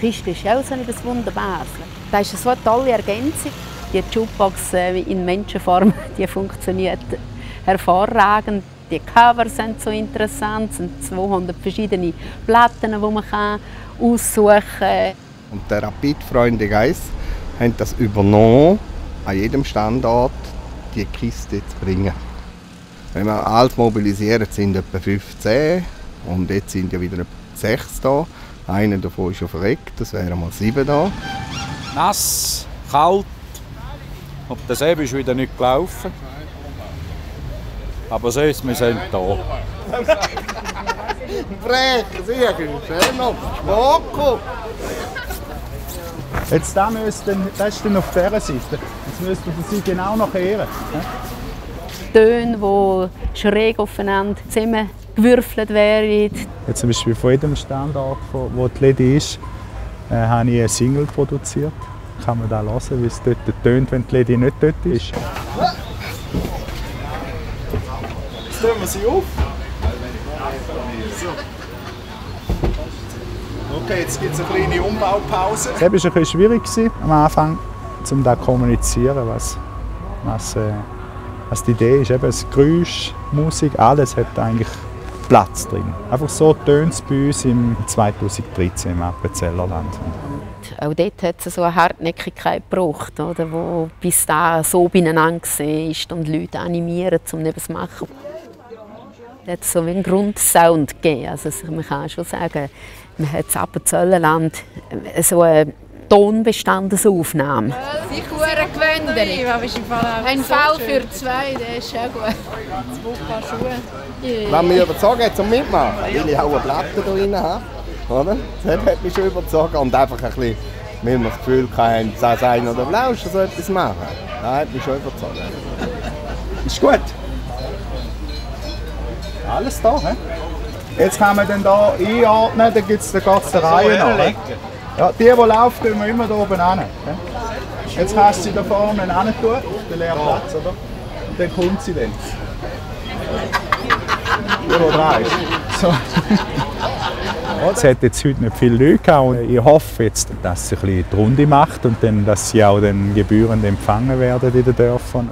Christel ist ja auch so etwas Wunderbares. Das ist so eine tolle Ergänzung. Die Jukebox in Menschenform, die funktioniert hervorragend. Die Covers sind so interessant, es sind 200 verschiedene Platten, die man aussuchen kann. Und der Rapid-Freunde Geiss haben das übernommen, an jedem Standort die Kiste zu bringen. Wenn wir alles mobilisieren, sind etwa 15 und jetzt sind ja wieder 6 da. Einer davon ist schon verreckt, das wären mal 7 da. Nass, kalt und der See ist wieder nicht gelaufen. Aber sonst, wir sind da. Frech, sicher, schön noch, Schmoko. Jetzt das ist dann auf dieser Seite. Jetzt müsst ihr sie genau nachher. Töne, die schräg aufeinander zusammengewürfelt werden. Jetzt zum Beispiel von jedem Standort, wo die Lady ist, habe ich eine Single produziert. Kann man da hören, wie es dort tönt, wenn die Lady nicht dort ist. Jetzt tun wir sie auf. So. Okay, jetzt gibt es eine kleine Umbaupause. Es war ein bisschen schwierig am Anfang, um da zu kommunizieren, was die Idee ist. Eben das Geräusch, Musik, alles hat eigentlich Platz drin. Einfach so tönt es bei uns im 2013 im Appenzellerland. Auch dort hat es so eine Hartnäckigkeit gebraucht, oder, wo bis da so beieinander war und Leute animieren, um etwas zu machen. Es hat so einen Grundsound gegeben. Also man kann schon sagen, man hat in Appenzellerland so eine Tonbestandesaufnahme. Sicher gewöhnlich. Ein Fall für 2, der ist schon gut. 2 Paar Schuhe. Wenn mich überzogen hat zum Mitmachen, weil ich auch eine Platte da drin habe, oder? Das hat mich schon überzogen. Und einfach ein bisschen, weil wir das Gefühl hatten, das ein oder Blausch so etwas machen. Das hat mich schon überzogen. Ist gut. Alles da, he? Jetzt kann man dann hier einordnen, dann geht es der Reihe nach. Ja, die laufen, tun wir immer hier oben hin. Jetzt kannst du sie da vorne hin tun, den leeren Platz, oder? Und dann kommt sie dann. Die, die dran ist. So. Es hat jetzt heute nicht viele Leute gehabt und ich hoffe jetzt, dass sie ein bisschen die Runde macht und dann, dass sie auch dann gebührend empfangen werden in den Dörfern.